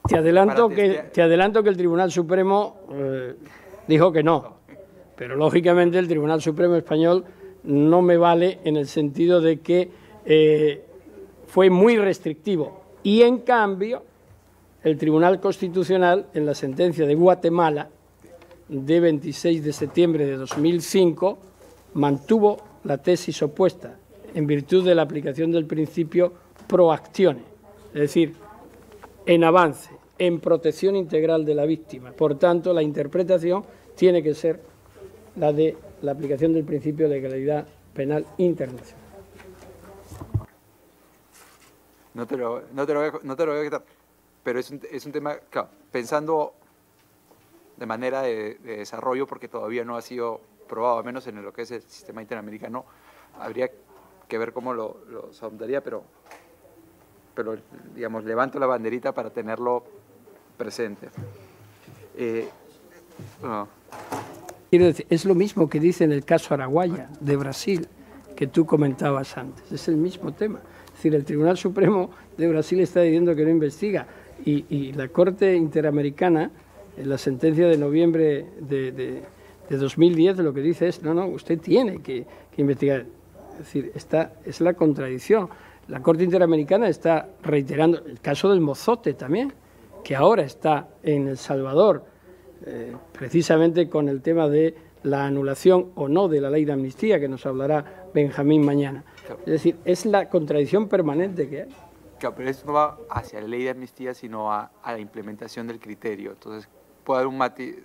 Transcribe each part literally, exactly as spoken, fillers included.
Te adelanto, que, te adelanto que el Tribunal Supremo eh, dijo que no, pero lógicamente el Tribunal Supremo español no me vale en el sentido de que eh, fue muy restrictivo y en cambio el Tribunal Constitucional en la sentencia de Guatemala de veintiséis de septiembre de dos mil cinco mantuvo la tesis opuesta en virtud de la aplicación del principio pro actione, es decir, en avance, en protección integral de la víctima. Por tanto, la interpretación tiene que ser la de la aplicación del principio de legalidad penal internacional. No te lo, no te lo, voy, a, no te lo voy a quitar, pero es un, es un tema, claro, pensando de manera de, de desarrollo, porque todavía no ha sido probado, al menos en lo que es el sistema interamericano, habría que ver cómo lo, lo sondaría, pero... pero digamos, levanto la banderita para tenerlo presente. Eh, no. Quiero decir, es lo mismo que dice en el caso Araguaia, de Brasil, que tú comentabas antes, es el mismo tema. Es decir, el Tribunal Supremo de Brasil está diciendo que no investiga, y, y la Corte Interamericana, en la sentencia de noviembre de, de, de dos mil diez, lo que dice es, no, no, usted tiene que, que investigar. Es decir, esta es la contradicción. La Corte Interamericana está reiterando el caso del Mozote también, que ahora está en El Salvador, eh, precisamente con el tema de la anulación o no de la ley de amnistía, que nos hablará Benjamín mañana. Es decir, es la contradicción permanente que hay. Claro, pero eso no va hacia la ley de amnistía, sino a, a la implementación del criterio. Entonces, puede haber un matiz,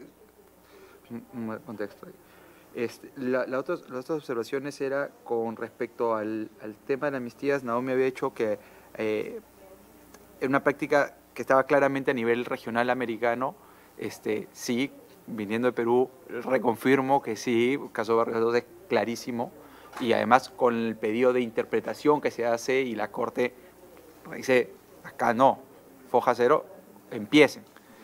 un, un contexto ahí. Este, la, la otras, las otras observaciones era con respecto al, al tema de las amnistías. Naomi había hecho que eh, era una práctica que estaba claramente a nivel regional americano. Este, sí, viniendo de Perú, reconfirmo que sí, el caso de Vargas dos es clarísimo, y además con el pedido de interpretación que se hace y la Corte dice, acá no, foja cero, empiecen.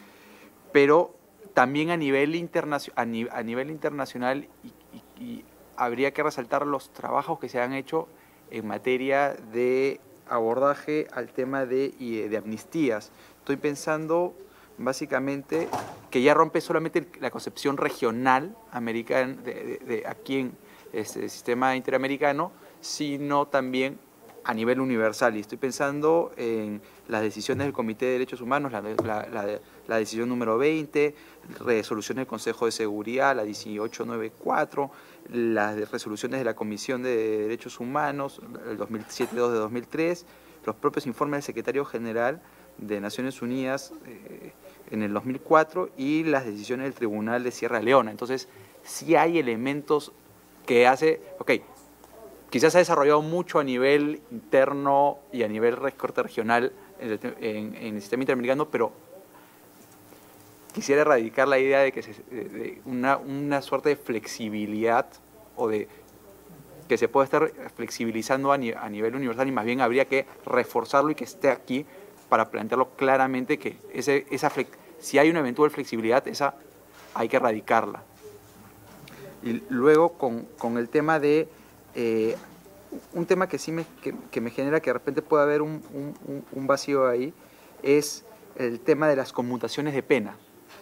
Pero también a nivel, internacio, a, ni, a nivel internacional y, y, y habría que resaltar los trabajos que se han hecho en materia de abordaje al tema de, de amnistías. Estoy pensando básicamente que ya rompe solamente la concepción regional americana de, de, de aquí en este sistema interamericano, sino también a nivel universal. Y estoy pensando en las decisiones del Comité de Derechos Humanos, la, la, la, la decisión número veinte, resoluciones del Consejo de Seguridad, la dieciocho noventa y cuatro, las resoluciones de la Comisión de Derechos Humanos, el dos mil siete dos de dos mil tres, los propios informes del Secretario General de Naciones Unidas eh, en el dos mil cuatro y las decisiones del Tribunal de Sierra Leona. Entonces, sí hay elementos que hace, ok, quizás se ha desarrollado mucho a nivel interno y a nivel corte regional en el, en, en el sistema interamericano, pero quisiera erradicar la idea de que se, de una, una suerte de flexibilidad o de que se puede estar flexibilizando a, ni, a nivel universal, y más bien habría que reforzarlo y que esté aquí para plantearlo claramente que ese, esa flex, si hay una eventual flexibilidad, esa hay que erradicarla. Y luego con, con el tema de eh, un tema que sí me, que, que me genera que de repente puede haber un, un, un vacío ahí, es el tema de las conmutaciones de pena.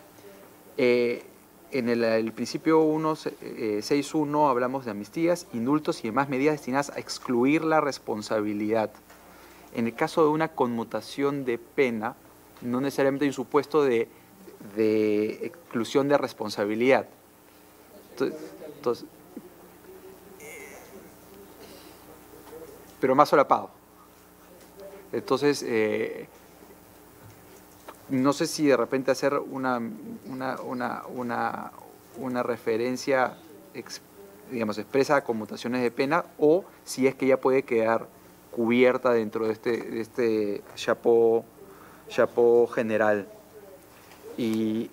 Eh, en el, el principio seis punto uno hablamos de amnistías, indultos y demás medidas destinadas a excluir la responsabilidad. En el caso de una conmutación de pena, no necesariamente hay un supuesto de, de exclusión de responsabilidad. Entonces, entonces, pero más solapado. Entonces, eh, no sé si de repente hacer una, una, una, una, una referencia, ex, digamos, expresa a conmutaciones de pena, o si es que ya puede quedar cubierta dentro de este, de este chapeau, chapeau general. Y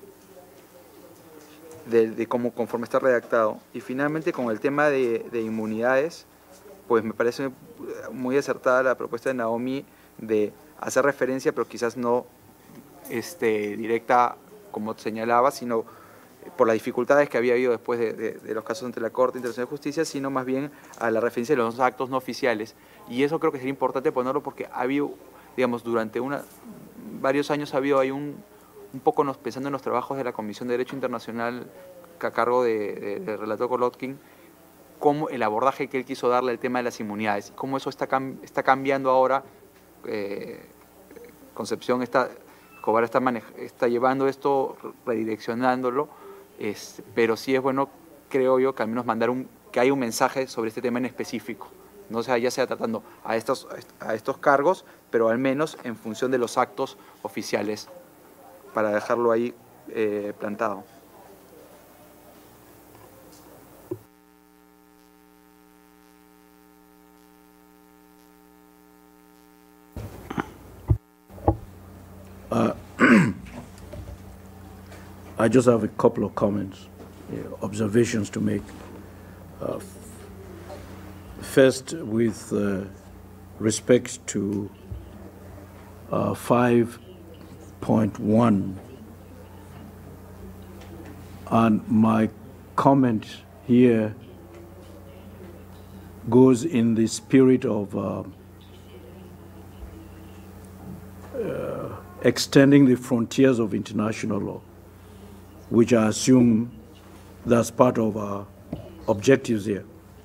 de, de cómo conforme está redactado. Y finalmente con el tema de, de inmunidades, pues me parece muy acertada la propuesta de Naomi de hacer referencia, pero quizás no este, directa como señalaba, sino por las dificultades que había habido después de, de, de los casos ante la Corte Internacional de Justicia, sino más bien a la referencia de los actos no oficiales. Y eso creo que sería importante ponerlo porque ha habido, digamos, durante una varios años ha habido ahí un, un poco nos, pensando en los trabajos de la Comisión de Derecho Internacional que a cargo de, de, del relator Kolotkin, cómo el abordaje que él quiso darle al tema de las inmunidades, cómo eso está, cam, está cambiando ahora. eh, Concepción está, Escobar está, está llevando esto, redireccionándolo, es, pero sí es bueno, creo yo, que al menos mandar un, que haya un mensaje sobre este tema en específico, no sea, ya sea tratando a estos, a estos cargos, pero al menos en función de los actos oficiales, para dejarlo ahí eh, plantado. Uh, I just have a couple of comments, uh, observations to make. Uh, first, with uh, respect to uh, five point one, and my comment here goes in the spirit of uh, uh, extending the frontiers of international law, which I assume that's part of our objectives here.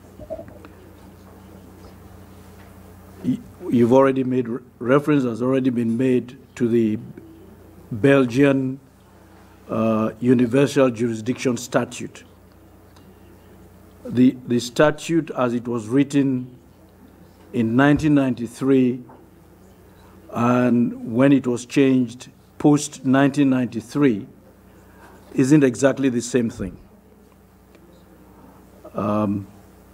You've already made reference, has already been made to the Belgian uh, Universal Jurisdiction Statute. The, the statute, as it was written in nineteen ninety-three, and when it was changed post nineteen ninety-three, isn't exactly the same thing. Um,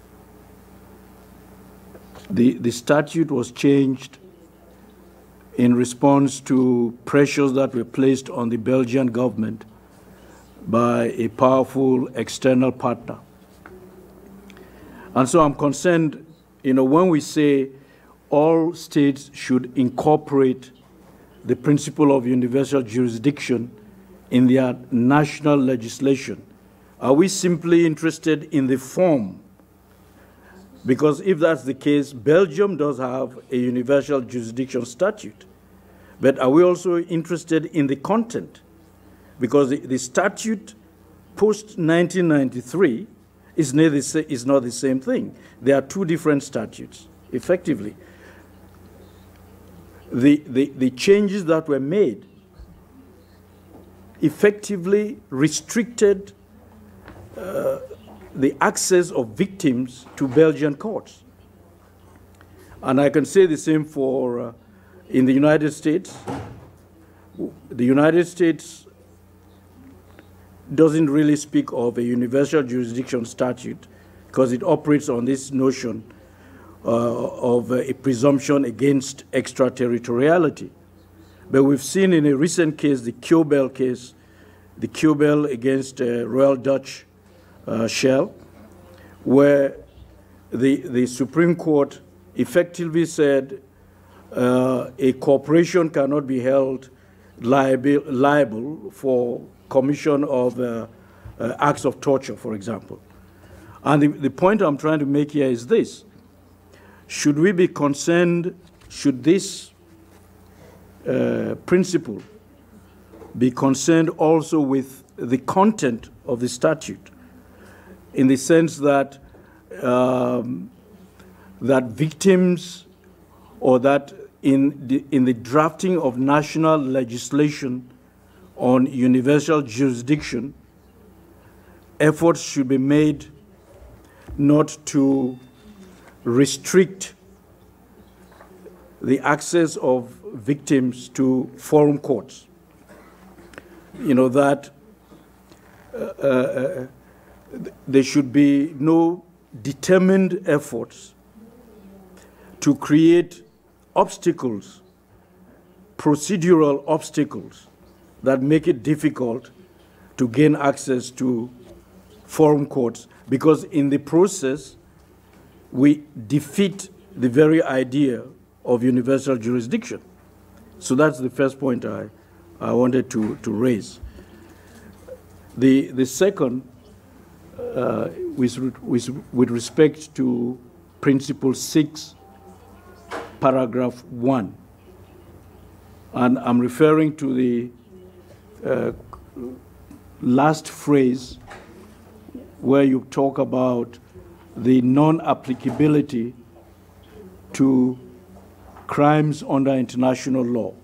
the, the statute was changed in response to pressures that were placed on the Belgian government by a powerful external partner. And so I'm concerned, you know, when we say all states should incorporate the principle of universal jurisdiction in their national legislation, are we simply interested in the form? Because if that's the case, Belgium does have a universal jurisdiction statute. But are we also interested in the content? Because the, the statute post nineteen ninety-three is not, the, is not the same thing. There are two different statutes, effectively. The, the, the changes that were made effectively restricted uh, the access of victims to Belgian courts. And I can say the same for uh, in the United States. The United States doesn't really speak of a universal jurisdiction statute because it operates on this notion uh, of uh, a presumption against extraterritoriality. But we've seen in a recent case, the Kyobel case, the Kyobel against uh, Royal Dutch uh, Shell, where the, the Supreme Court effectively said uh, a corporation cannot be held liable, liable for commission of uh, uh, acts of torture, for example. And the, the point I'm trying to make here is this. Should we be concerned, should this uh, principle be concerned also with the content of the statute, in the sense that um, that victims, or that in the, in the drafting of national legislation on universal jurisdiction, efforts should be made not to restrict the access of victims to foreign courts. You know, that uh, uh, there should be no determined efforts to create obstacles, procedural obstacles, that make it difficult to gain access to foreign courts, because in the process, we defeat the very idea of universal jurisdiction. So that's the first point I, I wanted to, to raise. The, the second, uh, with, with, with respect to Principle six, Paragraph one. And I'm referring to the uh, last phrase where you talk about the non-applicability to crimes under international law,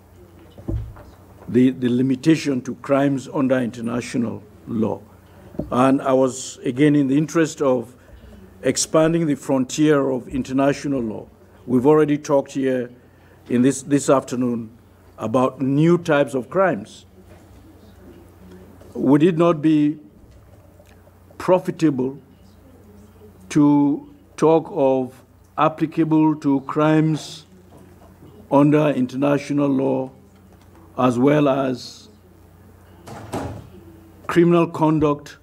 the, the limitation to crimes under international law. And I was, again, in the interest of expanding the frontier of international law, we've already talked here in this, this afternoon about new types of crimes. Would it not be profitable to talk of applicable to crimes under international law as well as criminal conduct,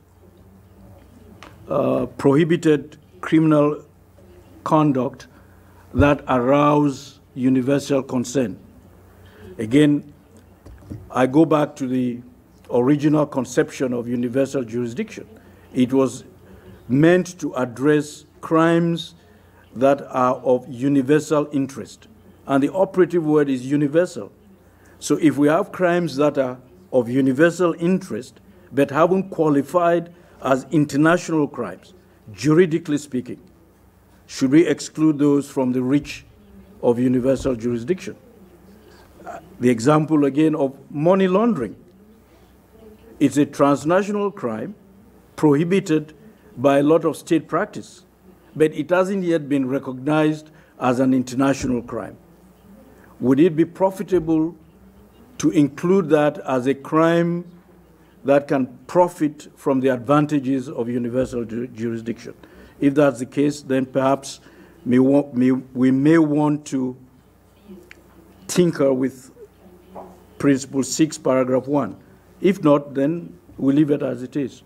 uh, prohibited criminal conduct that arouse universal consent? Again, I go back to the original conception of universal jurisdiction. It was meant to address crimes that are of universal interest. And the operative word is universal. So if we have crimes that are of universal interest but haven't qualified as international crimes, juridically speaking, should we exclude those from the reach of universal jurisdiction? Uh, the example again of money laundering. It's a transnational crime prohibited by a lot of state practice, but it hasn't yet been recognized as an international crime. Would it be profitable to include that as a crime that can profit from the advantages of universal ju jurisdiction? If that's the case, then perhaps may may, we may want to tinker with Principle six, Paragraph one. If not, then we leave it as it is.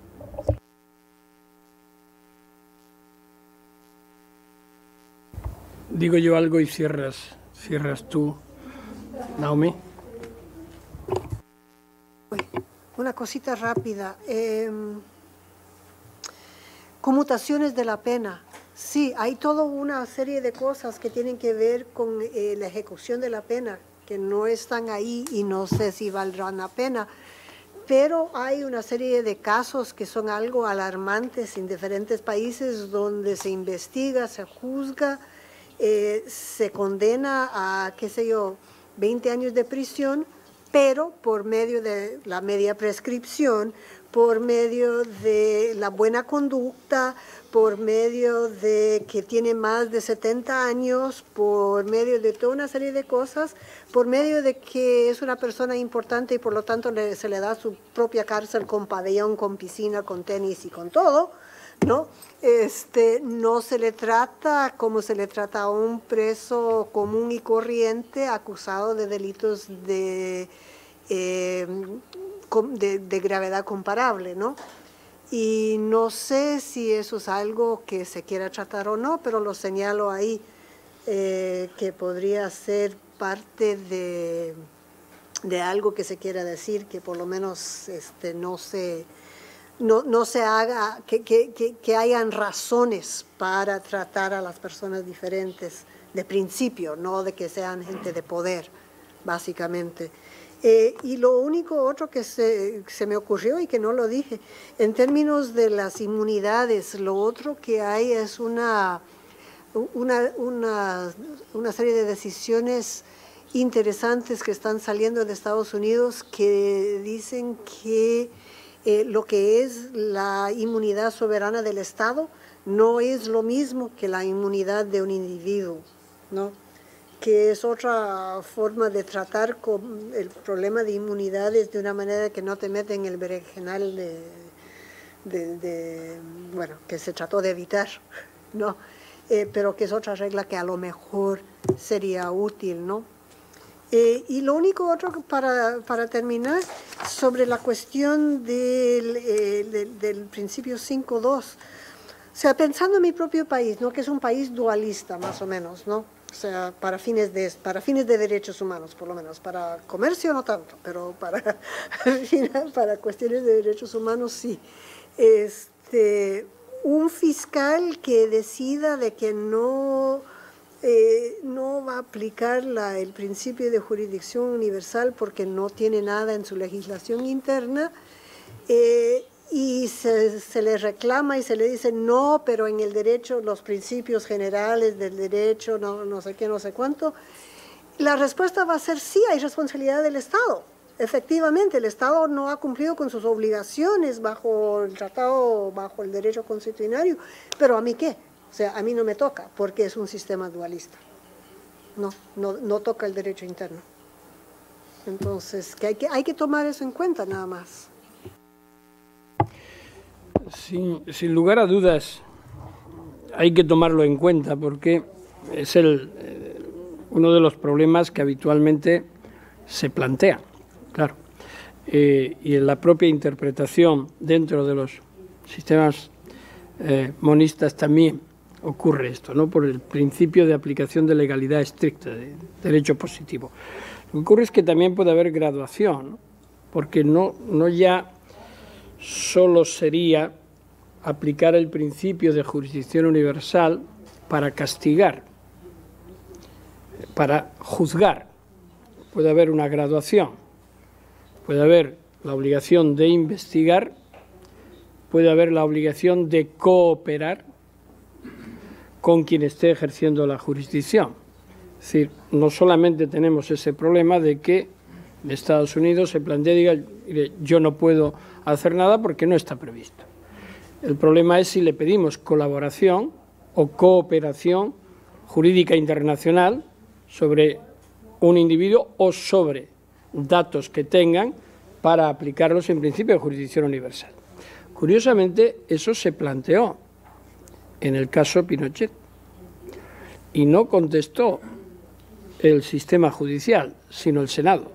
Digo yo algo y cierras, cierras tú, Naomi. Una cosita rápida. Eh, conmutaciones de la pena. Sí, hay toda una serie de cosas que tienen que ver con eh, la ejecución de la pena, que no están ahí y no sé si valdrán la pena. Pero hay una serie de casos que son algo alarmantes en diferentes países donde se investiga, se juzga, eh, se condena a, qué sé yo, veinte años de prisión, pero por medio de la media prescripción, por medio de la buena conducta, por medio de que tiene más de setenta años, por medio de toda una serie de cosas, por medio de que es una persona importante y por lo tanto le, se le da su propia cárcel con pabellón, con piscina, con tenis y con todo, ¿no? Este, no se le trata como se le trata a un preso común y corriente acusado de delitos de, eh, de, de gravedad comparable, ¿no? Y no sé si eso es algo que se quiera tratar o no, pero lo señalo ahí, eh, que podría ser parte de, de algo que se quiera decir, que por lo menos este, no se... No, no se haga, que, que, que, que hayan razones para tratar a las personas diferentes de principio, no de que sean gente de poder, básicamente. Eh, y lo único otro que se, se me ocurrió y que no lo dije, en términos de las inmunidades, lo otro que hay es una, una, una, una serie de decisiones interesantes que están saliendo de Estados Unidos que dicen que Eh, lo que es la inmunidad soberana del Estado no es lo mismo que la inmunidad de un individuo, ¿no? Que es otra forma de tratar con el problema de inmunidades de una manera que no te mete en el berenjenal de, de, de, bueno, que se trató de evitar, ¿no? Eh, pero que es otra regla que a lo mejor sería útil, ¿no? Eh, y lo único otro para, para terminar, sobre la cuestión del, eh, del, del principio cinco punto dos. O sea, pensando en mi propio país, ¿no? Que es un país dualista, más o menos, ¿no? O sea, para fines de, para fines de derechos humanos, por lo menos. Para comercio no tanto, pero para, para cuestiones de derechos humanos sí. Este, un fiscal que decida de que no... eh, no va a aplicar la, el principio de jurisdicción universal porque no tiene nada en su legislación interna, eh, y se, se le reclama y se le dice no, pero en el derecho, los principios generales del derecho, no, no sé qué, no sé cuánto, la respuesta va a ser sí, hay responsabilidad del Estado. Efectivamente, el Estado no ha cumplido con sus obligaciones bajo el tratado, bajo el derecho constitucional, pero ¿a mí qué? O sea, a mí no me toca, porque es un sistema dualista. No, no, no toca el derecho interno. Entonces, que hay, que hay que tomar eso en cuenta nada más. Sin, sin lugar a dudas, hay que tomarlo en cuenta porque es el, eh, uno de los problemas que habitualmente se plantea, claro. Eh, y en la propia interpretación dentro de los sistemas eh, monistas también ocurre esto, ¿no? Por el principio de aplicación de legalidad estricta, de derecho positivo. Lo que ocurre es que también puede haber graduación, ¿no? Porque no, no ya solo sería aplicar el principio de jurisdicción universal para castigar, para juzgar. Puede haber una graduación, puede haber la obligación de investigar, puede haber la obligación de cooperar con quien esté ejerciendo la jurisdicción. Es decir, no solamente tenemos ese problema de que en Estados Unidos se plantea y diga yo no puedo hacer nada porque no está previsto. El problema es si le pedimos colaboración o cooperación jurídica internacional sobre un individuo o sobre datos que tengan para aplicarlos en principio de jurisdicción universal. Curiosamente, eso se planteó en el caso Pinochet y no contestó el sistema judicial, sino el Senado,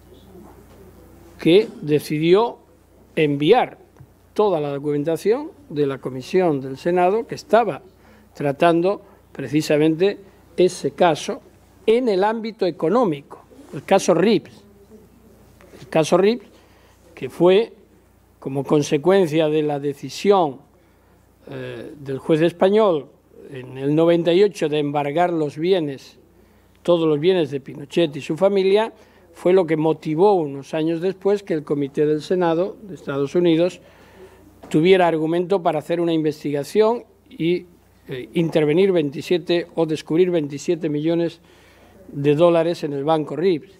que decidió enviar toda la documentación de la comisión del Senado que estaba tratando precisamente ese caso en el ámbito económico, el caso RIPS. El caso RIPS, que fue como consecuencia de la decisión eh, del juez español en el noventa y ocho de embargar los bienes, todos los bienes de Pinochet y su familia, fue lo que motivó unos años después que el Comité del Senado de Estados Unidos tuviera argumento para hacer una investigación y eh, intervenir veintisiete o descubrir veintisiete millones de dólares en el banco RIPS.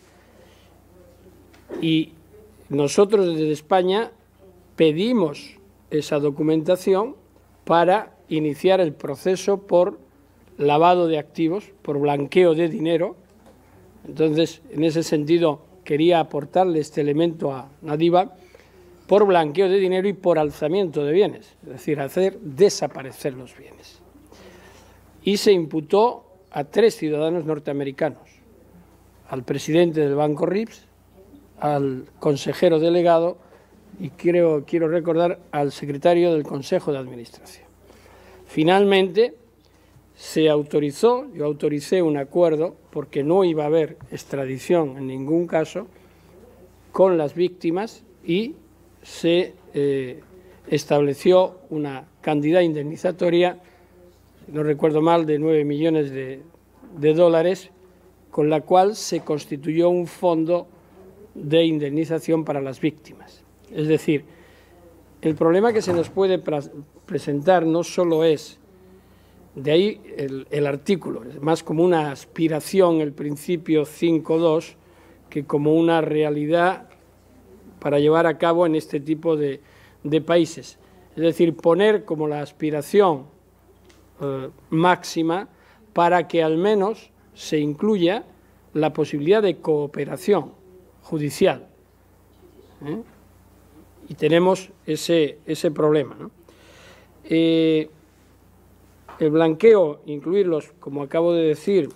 Y nosotros desde España pedimos esa documentación para iniciar el proceso por lavado de activos, por blanqueo de dinero. Entonces, en ese sentido, quería aportarle este elemento a Nadiba, por blanqueo de dinero y por alzamiento de bienes, es decir, hacer desaparecer los bienes. Y se imputó a tres ciudadanos norteamericanos, al presidente del banco RIPS, al consejero delegado y creo, quiero recordar al secretario del Consejo de Administración. Finalmente se autorizó, yo autoricé un acuerdo, porque no iba a haber extradición en ningún caso, con las víctimas y se eh, estableció una cantidad indemnizatoria, si no recuerdo mal, de nueve millones de, de dólares, con la cual se constituyó un fondo de indemnización para las víctimas. Es decir, el problema que se nos puede presentar no solo es, de ahí el, el artículo, es más como una aspiración, el principio cinco punto dos, que como una realidad para llevar a cabo en este tipo de, de países. Es decir, poner como la aspiración eh, máxima para que al menos se incluya la posibilidad de cooperación judicial. ¿Eh? Y tenemos ese, ese problema, ¿no? Eh, el blanqueo, incluirlos, como acabo de decir,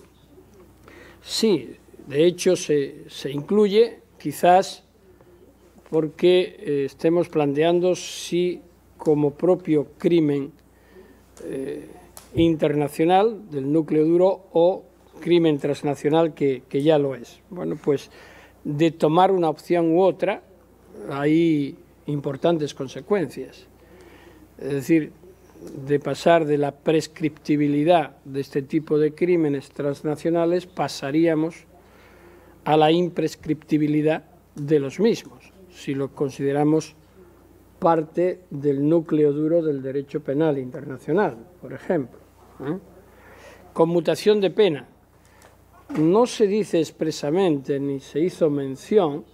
sí, de hecho se, se incluye, quizás porque eh, estemos planteando si como propio crimen eh, internacional del núcleo duro o crimen transnacional que, que ya lo es. Bueno, pues de tomar una opción u otra hay importantes consecuencias. Es decir, de pasar de la prescriptibilidad de este tipo de crímenes transnacionales, pasaríamos a la imprescriptibilidad de los mismos, si lo consideramos parte del núcleo duro del derecho penal internacional, por ejemplo. ¿eh? Conmutación de pena. No se dice expresamente ni se hizo mención,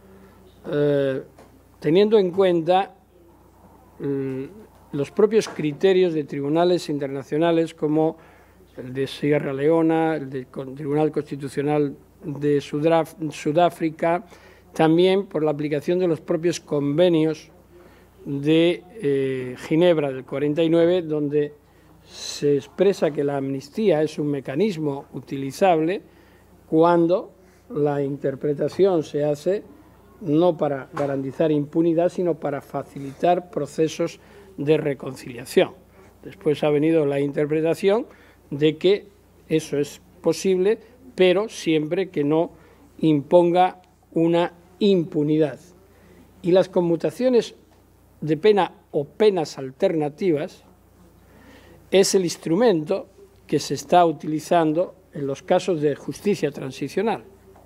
eh, teniendo en cuenta eh, los propios criterios de tribunales internacionales como el de Sierra Leona, el del Tribunal Constitucional de Sudaf Sudáfrica, también por la aplicación de los propios convenios de eh, Ginebra del cuarenta y nueve, donde se expresa que la amnistía es un mecanismo utilizable cuando la interpretación se hace no para garantizar impunidad, sino para facilitar procesos de reconciliación. Después ha venido la interpretación de que eso es posible, pero siempre que no imponga una impunidad. Y las conmutaciones de pena o penas alternativas es el instrumento que se está utilizando en los casos de justicia transicional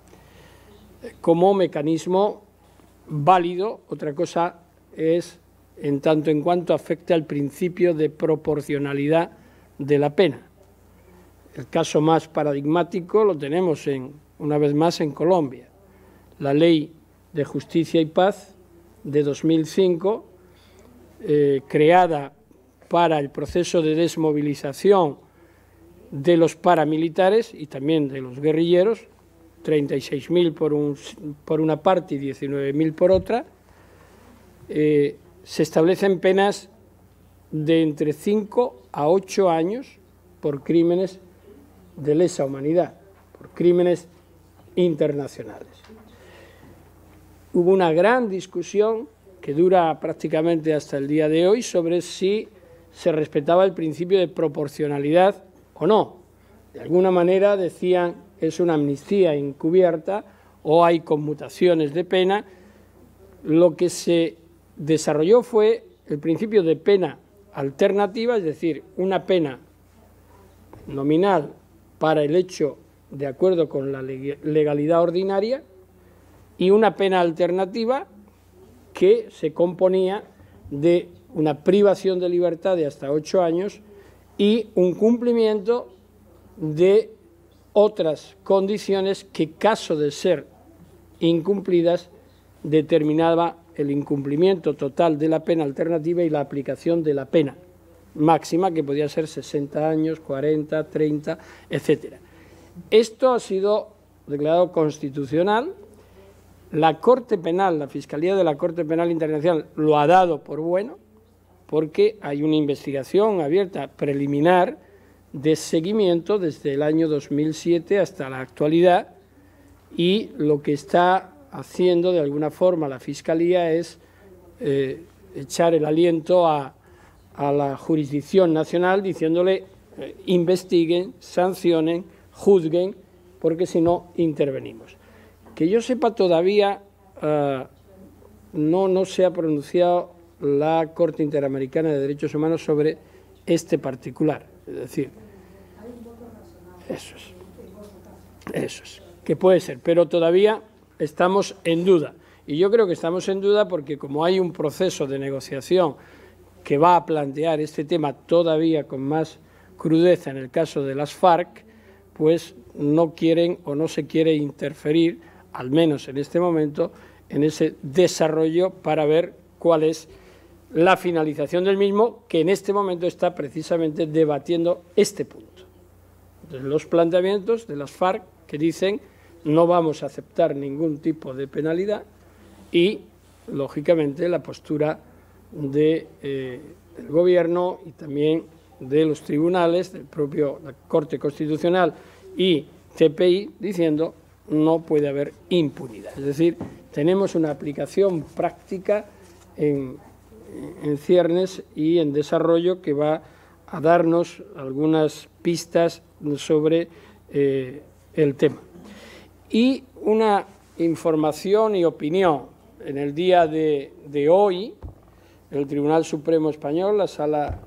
como mecanismo válido. Otra cosa es en tanto en cuanto afecte al principio de proporcionalidad de la pena. El caso más paradigmático lo tenemos en, una vez más en Colombia. La Ley de Justicia y Paz de dos mil cinco, eh, creada para el proceso de desmovilización de los paramilitares y también de los guerrilleros, treinta y seis mil por, un, por una parte y diecinueve mil por otra, eh, se establecen penas de entre cinco a ocho años por crímenes de lesa humanidad, por crímenes internacionales. Hubo una gran discusión que dura prácticamente hasta el día de hoy sobre si se respetaba el principio de proporcionalidad o no. De alguna manera decían es una amnistía encubierta o hay conmutaciones de pena. Lo que se desarrolló fue el principio de pena alternativa, es decir, una pena nominal para el hecho de acuerdo con la legalidad ordinaria y una pena alternativa que se componía de una privación de libertad de hasta ocho años y un cumplimiento de otras condiciones que, caso de ser incumplidas, determinaba el incumplimiento total de la pena alternativa y la aplicación de la pena máxima, que podía ser sesenta años, cuarenta, treinta, etcétera. Esto ha sido declarado constitucional. La Corte Penal, la Fiscalía de la Corte Penal Internacional lo ha dado por bueno, porque hay una investigación abierta preliminar de seguimiento desde el año dos mil siete hasta la actualidad, y lo que está haciendo de alguna forma la Fiscalía es eh, echar el aliento a, a la jurisdicción nacional diciéndole eh, investiguen, sancionen, juzguen, porque si no intervenimos. Que yo sepa todavía uh, no, no se ha pronunciado la Corte Interamericana de Derechos Humanos sobre este particular, es decir, eso es, eso es, que puede ser, pero todavía estamos en duda. Y yo creo que estamos en duda porque como hay un proceso de negociación que va a plantear este tema todavía con más crudeza en el caso de las FARC, pues no quieren o no se quiere interferir, al menos en este momento, en ese desarrollo para ver cuál es la finalización del mismo, que en este momento está precisamente debatiendo este punto. Entonces, los planteamientos de las FARC que dicen no vamos a aceptar ningún tipo de penalidad y, lógicamente, la postura de, eh, del Gobierno y también de los tribunales, del propio la Corte Constitucional y C P I, diciendo no puede haber impunidad. Es decir, tenemos una aplicación práctica en, en ciernes y en desarrollo que va a darnos algunas pistas sobre eh, el tema. Y una información y opinión. En el día de, de hoy, el Tribunal Supremo Español, la Sala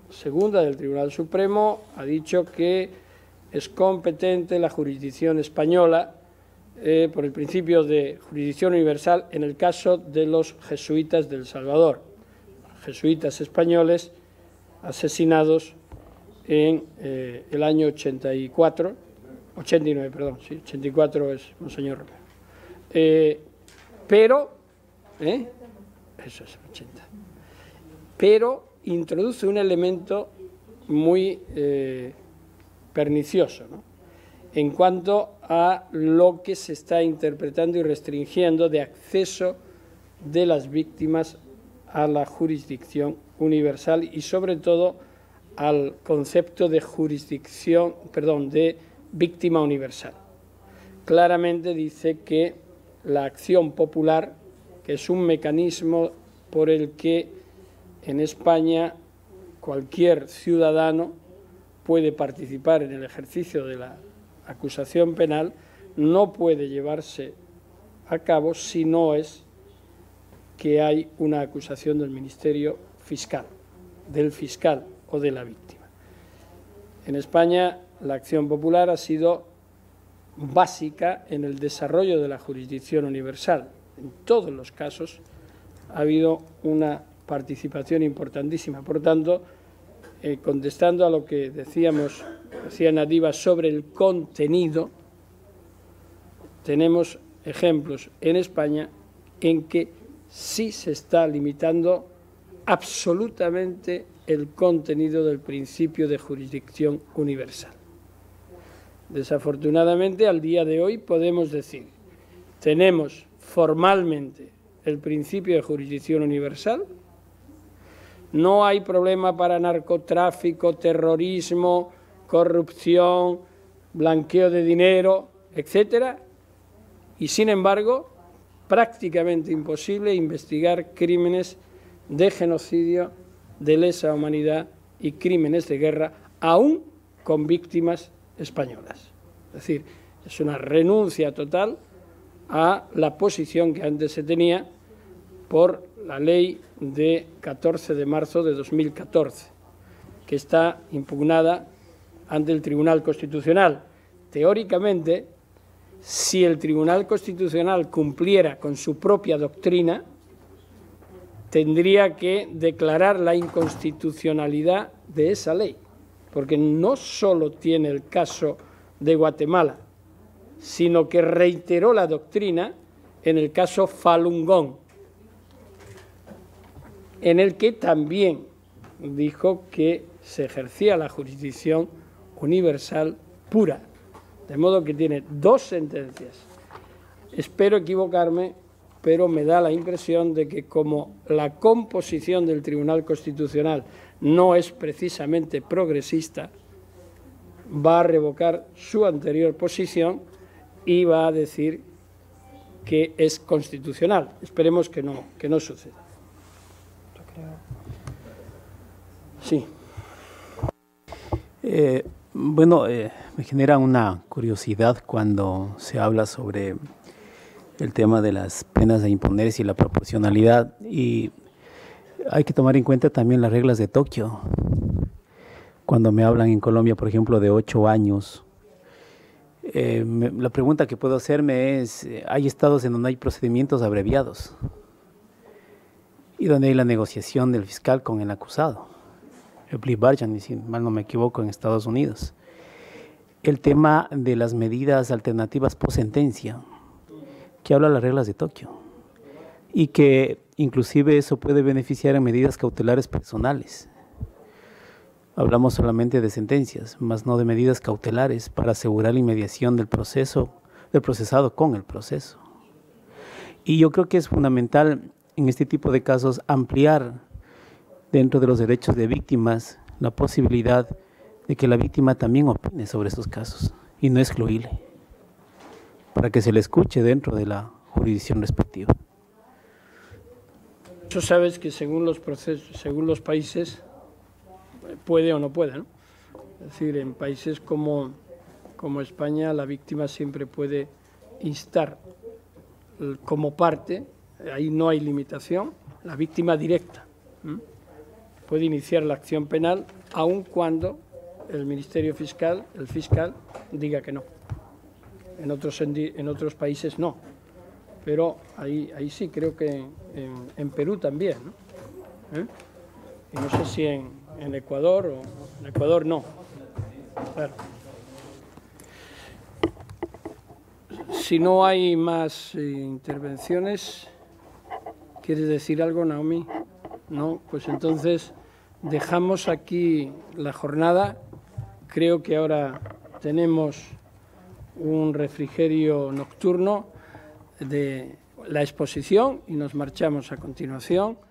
segunda del Tribunal Supremo ha dicho que es competente la jurisdicción española eh, por el principio de jurisdicción universal en el caso de los jesuitas de El Salvador, jesuitas españoles asesinados en eh, el año ochenta y cuatro, ochenta y nueve, perdón, sí, ochenta y cuatro es Monseñor Romero. Eh, pero, ¿eh? eso es ochenta, pero introduce un elemento muy eh, pernicioso, ¿no?, en cuanto a lo que se está interpretando y restringiendo de acceso de las víctimas a la jurisdicción universal y sobre todo al concepto de jurisdicción, perdón, de víctima universal. Claramente dice que la acción popular, que es un mecanismo por el que en España cualquier ciudadano puede participar en el ejercicio de la acusación penal, no puede llevarse a cabo si no es que hay una acusación del Ministerio Fiscal, del fiscal o de la víctima. En España la acción popular ha sido básica en el desarrollo de la jurisdicción universal. En todos los casos ha habido una participación importantísima. Por tanto, eh, contestando a lo que decíamos, decía Nadiva sobre el contenido, tenemos ejemplos en España en que sí se está limitando absolutamente el contenido del principio de jurisdicción universal. Desafortunadamente, al día de hoy podemos decir, tenemos formalmente el principio de jurisdicción universal, no hay problema para narcotráfico, terrorismo, corrupción, blanqueo de dinero, etcétera, y sin embargo, prácticamente imposible investigar crímenes de genocidio, de lesa humanidad y crímenes de guerra, aún con víctimas españolas. Es decir, es una renuncia total a la posición que antes se tenía por la ley de catorce de marzo de dos mil catorce, que está impugnada ante el Tribunal Constitucional. Teóricamente, si el Tribunal Constitucional cumpliera con su propia doctrina, tendría que declarar la inconstitucionalidad de esa ley, porque no solo tiene el caso de Guatemala, sino que reiteró la doctrina en el caso Falun Gong, en el que también dijo que se ejercía la jurisdicción universal pura, de modo que tiene dos sentencias. Espero equivocarme, pero me da la impresión de que como la composición del Tribunal Constitucional no es precisamente progresista, va a revocar su anterior posición y va a decir que es constitucional. Esperemos que no, que no suceda. Sí. Eh, bueno, eh, me genera una curiosidad cuando se habla sobre el tema de las penas a imponerse y la proporcionalidad, y hay que tomar en cuenta también las reglas de Tokio. Cuando me hablan en Colombia, por ejemplo, de ocho años, eh, me, la pregunta que puedo hacerme es, hay estados en donde hay procedimientos abreviados y donde hay la negociación del fiscal con el acusado, el plea bargaining, si mal no me equivoco, en Estados Unidos. El tema de las medidas alternativas post sentencia, que habla de las reglas de Tokio, y que inclusive eso puede beneficiar en medidas cautelares personales. Hablamos solamente de sentencias, más no de medidas cautelares para asegurar la inmediación del proceso, del procesado con el proceso. Y yo creo que es fundamental en este tipo de casos ampliar dentro de los derechos de víctimas la posibilidad de que la víctima también opine sobre esos casos y no excluirle, para que se le escuche dentro de la jurisdicción respectiva. Tú sabes que según los procesos, según los países, puede o no puede, ¿no? Es decir, en países como, como España, la víctima siempre puede instar como parte, ahí no hay limitación, la víctima directa ¿eh? puede iniciar la acción penal aun cuando el Ministerio Fiscal, el fiscal, diga que no. En otros, en otros países no. Pero ahí, ahí sí, creo que en, en Perú también, ¿no? ¿Eh? Y no sé si en, en Ecuador o en Ecuador no. Claro. Si no hay más eh, intervenciones, ¿quieres decir algo, Naomi? No, pues entonces dejamos aquí la jornada. Creo que ahora tenemos un refrigerio nocturno de la exposición y nos marchamos a continuación